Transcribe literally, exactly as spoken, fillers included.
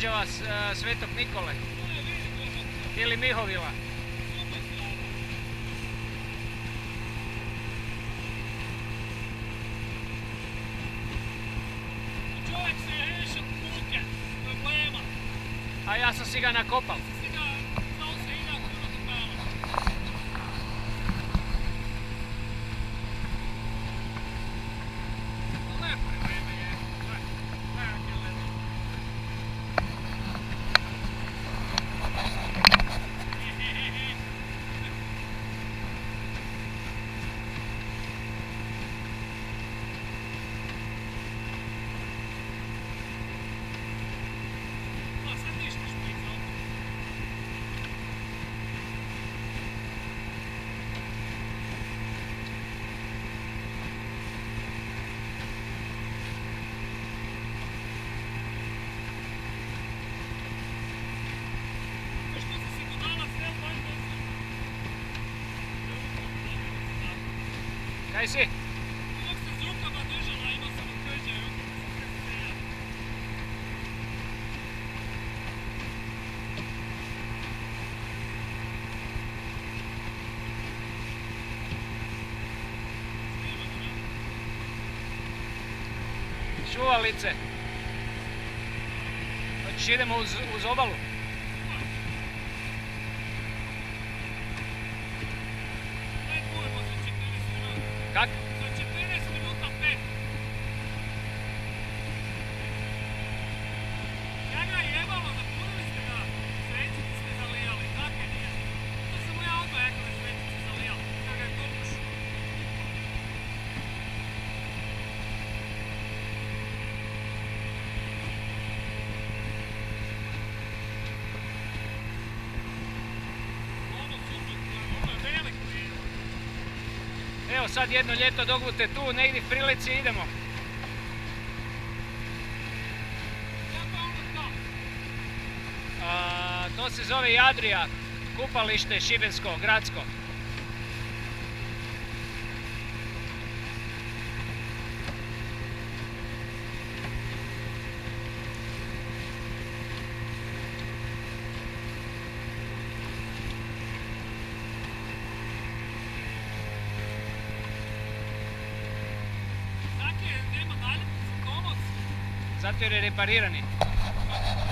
tvrđava Svetog Nikole ili Mihovila. Čovjek se je riješio kuke, problema. A ja sam si ga nakopal. Kaj si? Dok se z rukama držala, imao sam u krđaju. Čuvalice. Hoćeš idemo uz, uz obalu? Kak? Za četrnaest minuta pet. Ja ga jebalo, napunili ste ga. Svećice ste zalijali, tako je nije. To sam mu ja odmah rekao da svećice zalijali. Kad ga je kopuš. Ono super, ono je velik prijedlog. Evo sad jedno ljeto dok budete tu, negdje v prilici idemo. Kako je ono to? A, to se zove Jadrija, kupalište šibensko, gradsko. Zato je nema naljepnicu, Tomos. Zato jer je reparirani.